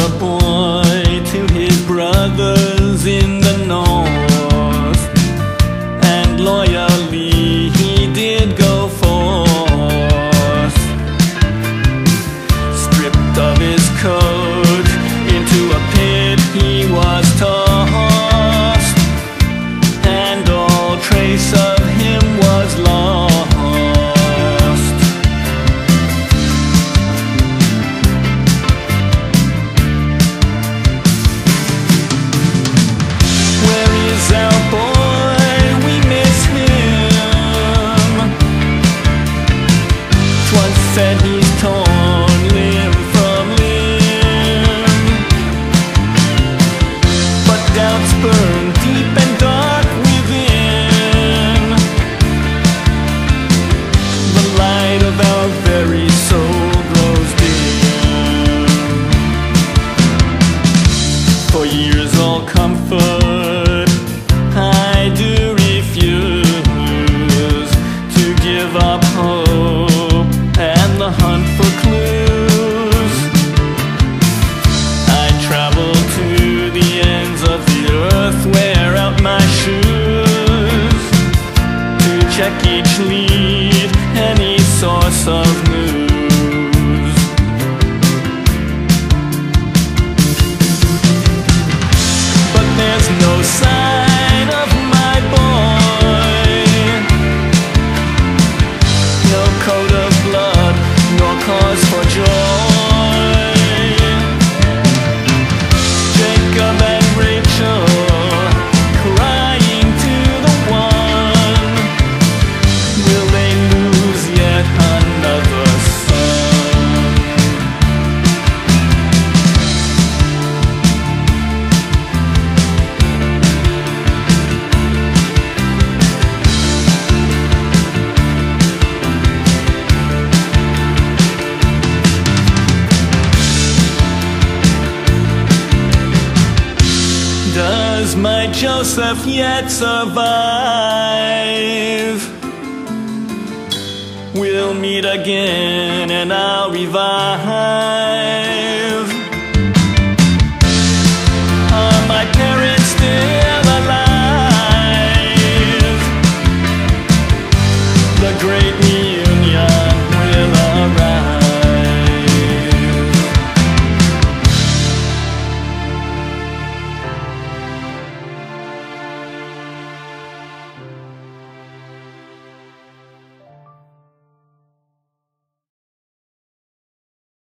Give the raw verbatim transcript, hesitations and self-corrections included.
a boy to his brothers in the north, and loyally he did go forth. Stripped of his coat, into a pit he was tossed, and all trace of him was lost. Our boy, we miss him. Twas said he's torn limb from limb, but doubts burn deep and dark within. The light of our very soul grows dim. For years all comfort I do refuse to give up hope and the hunt for clues. I travel to the ends of the earth, wear out my shoes, to check each lead, any source of news. But there's no sign of my boy, no coat of blood, nor cause for joy. Jacob and Rachel crying to the one, will they lose yet another son? Does my Joseph yet survive? We'll meet again and I'll revive.